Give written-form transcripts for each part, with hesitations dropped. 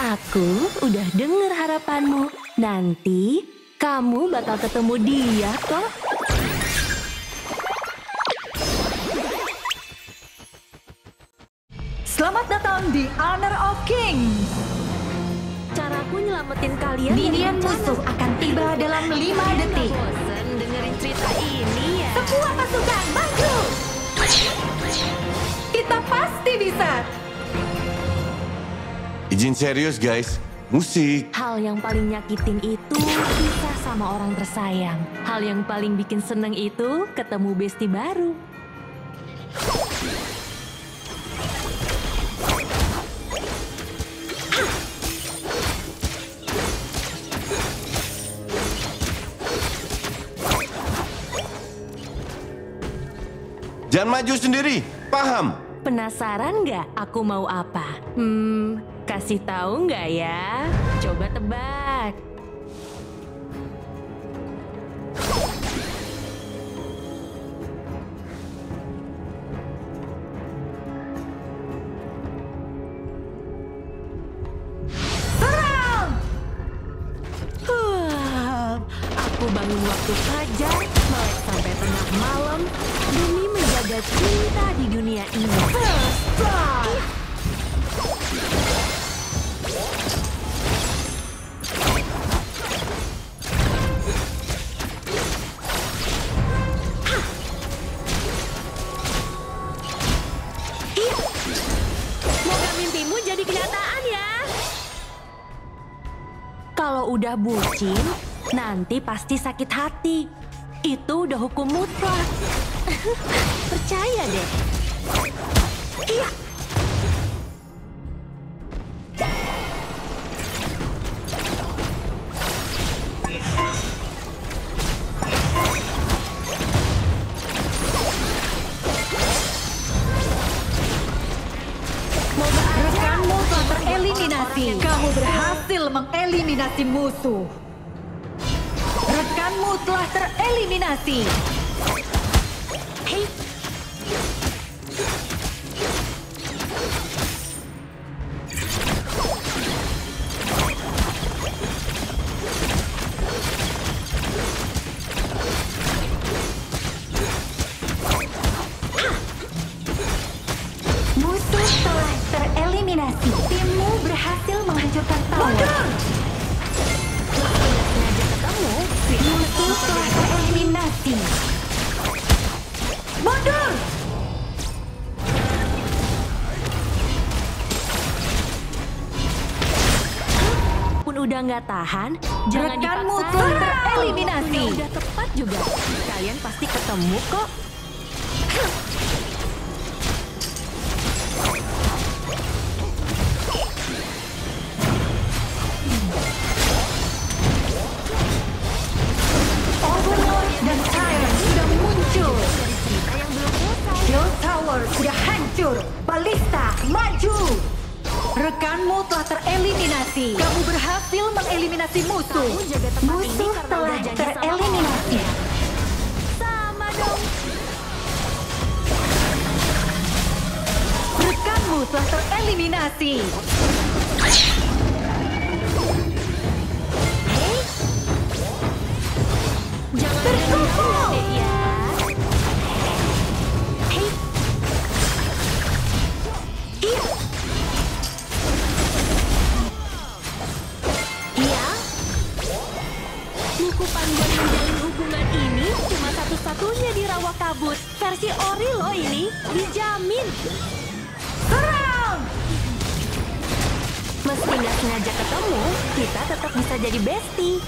Aku udah denger harapanmu. Nanti kamu bakal ketemu dia kok. Selamat datang di Honor of Kings. Caraku nyelamatin kalian. Minion musuh akan tiba dalam 5 detik. Bosen dengerin cerita ini ya. Semua pasukan maju. Kita pasti bisa. Izin serius guys, musik. Hal yang paling nyakitin itu pisah sama orang tersayang. Hal yang paling bikin seneng itu ketemu bestie baru. Jangan maju sendiri, paham? Penasaran nggak aku mau apa? Kasih tahu nggak ya? Coba tebak. Serang! Aku bangun waktu fajar, melek sampai tengah malam demi menjaga cinta di dunia ini. First blood! Semoga mimpimu jadi kenyataan ya. Kalau udah bucin, nanti pasti sakit hati. Itu udah hukum mutlak. Percaya deh. Iya. Rekanmu telah tereliminasi. Kamu berhasil mengeliminasi musuh. Rekanmu telah tereliminasi. Hei. Musuh telah tereliminasi. Timmu berhasil menghancurkan tower. Musuh telah tereliminasi. Mundur! Pun udah nggak tahan, jangan Rekanmu dipaksa. telah tereliminasi. Waktunya udah tepat juga. Kalian pasti ketemu kok. Overlord dan Tyrant sudah muncul. Dari cerita yang belum selesai. Shield Tower sudah hancur. Balista maju. Rekanmu telah tereliminasi. Kamu berhasil mengeliminasi musuh. Kamu jaga tempat ini Musuh karena telah udah janji sama tereliminasi. orang. Sama dong. Rekanmu telah tereliminasi. Jangan Berkumpul. deh ya. Hei. Iya. Iya. Buku panduan menjalin hubungan ini cuma satu-satunya di rawa kabut. Versi ori loh ini, dijamin. Serang! Meski nggak sengaja ketemu, kita tetap bisa jadi bestie.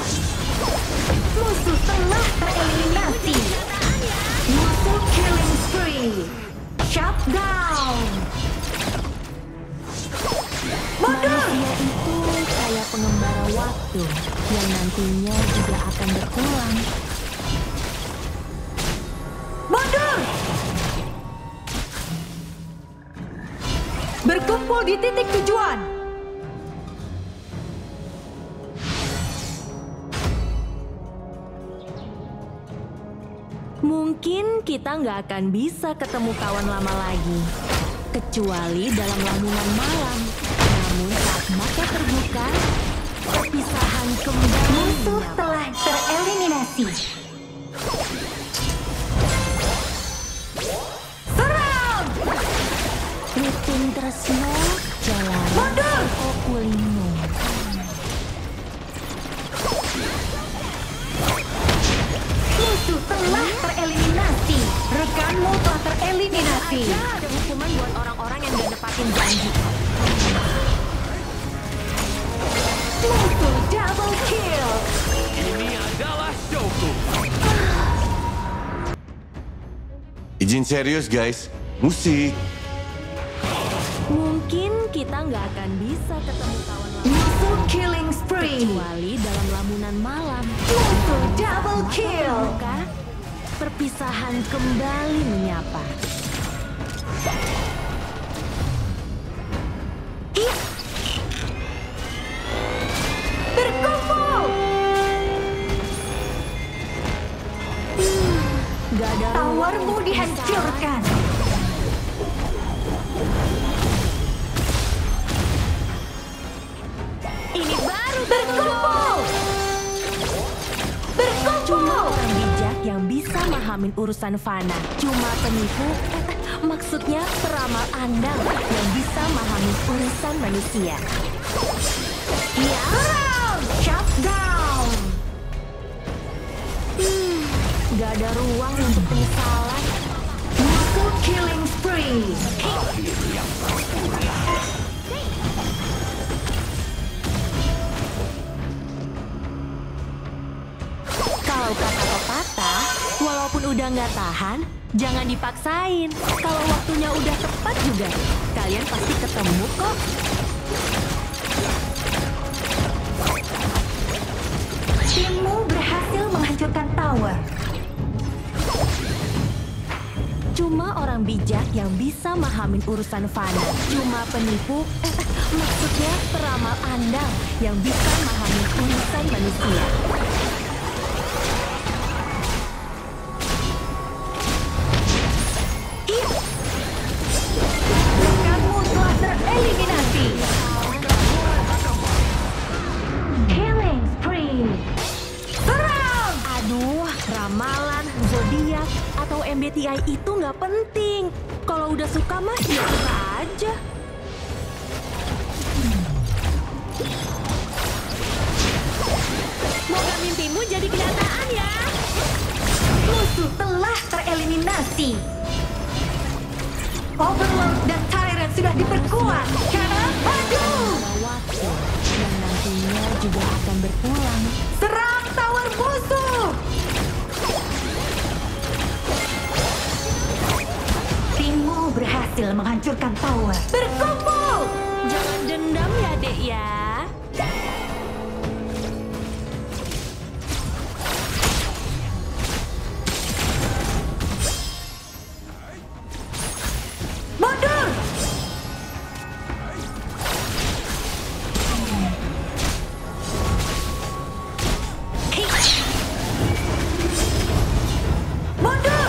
Musuh telah tereliminasi. Musuh killing spree. Shut down. Mundur! Manusia itu kayak pengembara waktu yang nantinya juga akan berpulang. Mundur! Berkumpul di titik tujuan. Mungkin kita nggak akan bisa ketemu kawan lama lagi. Kecuali dalam lamunan malam. Namun saat mata Musuh telah tereliminasi. Serang! Witing tresno jalan Mundur! kulino. Musuh telah tereliminasi. Rekanmu telah tereliminasi. Ada hukuman buat orang-orang yang gak nepatin janji. Musuh double kill. Ini adalah showku. Izin serius guys, musik. Mungkin kita nggak akan bisa ketemu kawan lama Musuh killing spree. kecuali dalam lamunan malam. Musuh double kill. Maka perpisahan kembali menyapa. Berkumpul. Gak ada ruang Tawarmu untuk dihancurkan. Ini baru Berkumpul. Cuma Berkumpul. orang bijak yang bisa mahamin urusan fana. Cuma penipu, maksudnya peramal andal yang bisa mahamin urusan manusia. Ya. Serang. Shut down. Gak ada ruang untuk penyesalan. Musuh killing spree. Kalau kata pepatah, walaupun udah nggak tahan, jangan dipaksain. Kalau waktunya udah tepat juga, kalian pasti ketemu kok. Timmu berhasil menghancurkan tower. Cuma orang bijak yang bisa mahamin urusan fana. Cuma penipu, maksudnya peramal andal yang bisa mahamin urusan manusia. Rekanmu telah tereliminasi. Killing spree. Serang. Aduh, ramalan, zodiak, atau MBTI itu nggak penting. Kalau udah suka mah ya suka aja. Moga mimpimu jadi kenyataan ya. Musuh telah tereliminasi. Overlord dan Tyrant sudah diperkuat. Kanan maju. Ada waktu yang nantinya juga akan berpulang. Serang tower musuh. Timmu berhasil menghancurkan tower. Berkumpul. Jangan dendam ya, Dek ya. Mundur. Mundur.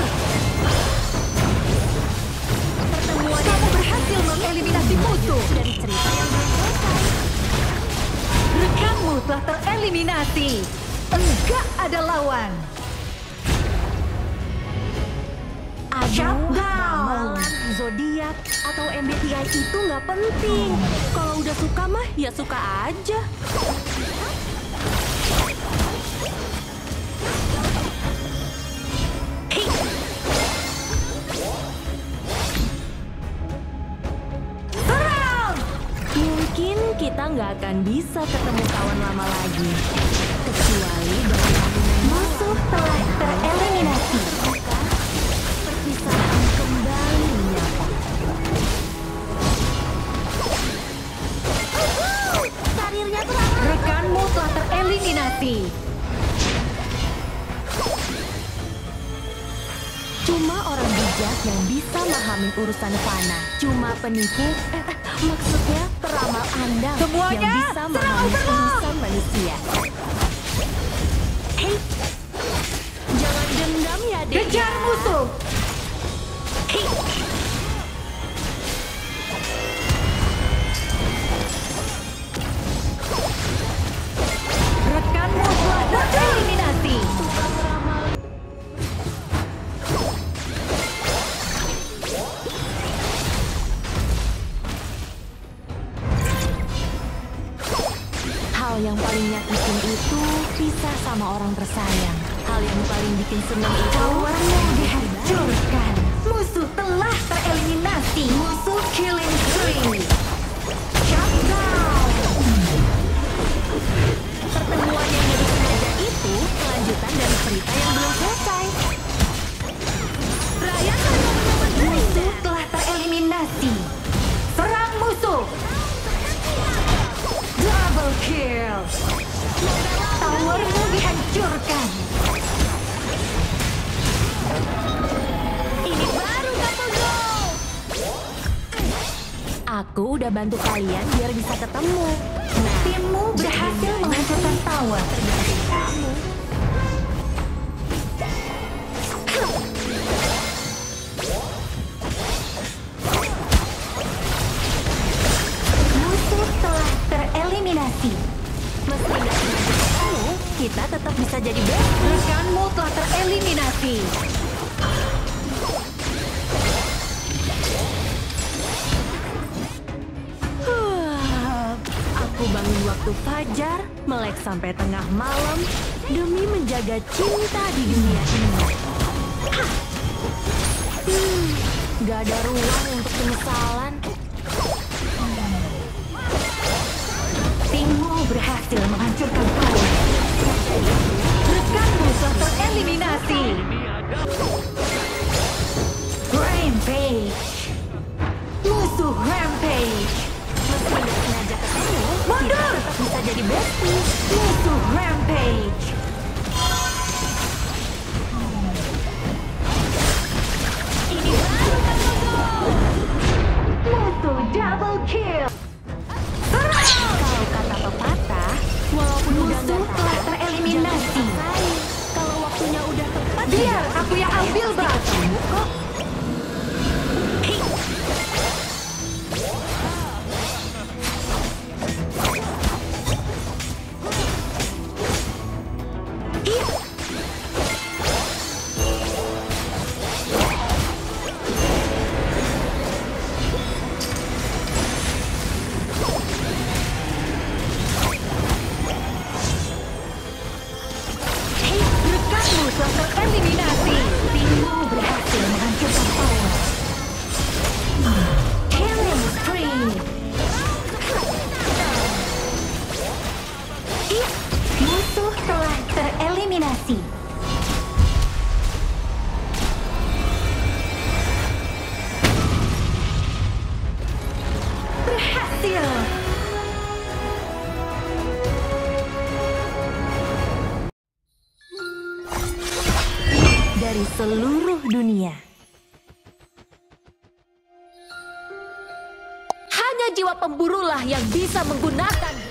Pertemuan Kamu berhasil mengeliminasi musuh. dari cerita yang belum selesai. Rekanmu telah tereliminasi. Enggak ada lawan. Shut Aduh, down. ramalan, zodiak, atau MBTI itu nggak penting. Kalau udah suka mah ya suka aja. Serang. Mungkin kita nggak akan bisa ketemu kawan lama lagi. Kecuali dalam lamunan Musuh telah tereliminasi. maka perpisahan kembali menyapa. Karirnya terang. Rekanmu telah tereliminasi. Cuma orang bijak yang bisa mahamin urusan fana. Cuma penipu, maksudnya peramal andal Semuanya, yang bisa serang mahamin Overlord! urusan manusia. Hei, jangan dendam ya, Dek. Kejar musuh. Hei. Rekanmu telah Hal yang paling nyakitin itu pisah sama orang tersayang. Hal yang paling bikin senang itu Towernya dihancurkan. Musuh telah tereliminasi. Musuh killing spree. Shut down. pertemuan yang gak disengaja itu kelanjutan dari cerita yang belum selesai. Rayakan momen-momen musuh telah tereliminasi. Serang musuh. Double kill. Towermu dihancurkan. Ini baru couple goal. Aku udah bantu kalian biar bisa ketemu. Nah, Timmu berhasil menghancurkan tower. tergantung kamu. Musuh telah tereliminasi. Meski nggak sengaja ketemu, kita tetap bisa jadi best. Rekanmu telah tereliminasi. Aku bangun waktu fajar, melek sampai tengah malam demi menjaga cinta di dunia ini. Gak ada ruang untuk penyesalan. Timmu berhasil menghancurkan tower. Rekanmu telah tereliminasi. Rampage. Musuh Rampage. Meski nggak sengaja ketemu, kita Mundur. tetap bisa jadi bestie. Musuh Rampage. Ini baru couple goal. Musuh double kill. Kalau kata pepatah, walaupun udah Musuh nggak telah tahan, tereliminasi. jangan paksain. Kalau waktunya udah tepat, Biar juga aku yang ambil, Bang. ketemu kok. Rekanmu telah tereliminasi. Timmu berhasil menghancurkan tower. Killing spree. Musuh telah tereliminasi. Berhasil. Dari seluruh dunia. Hanya jiwa pemburulah yang bisa menggunakan